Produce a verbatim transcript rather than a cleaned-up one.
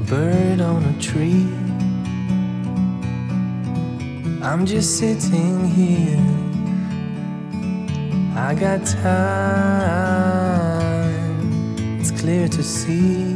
bird on a tree. I'm just sitting here, I got time, it's clear to see.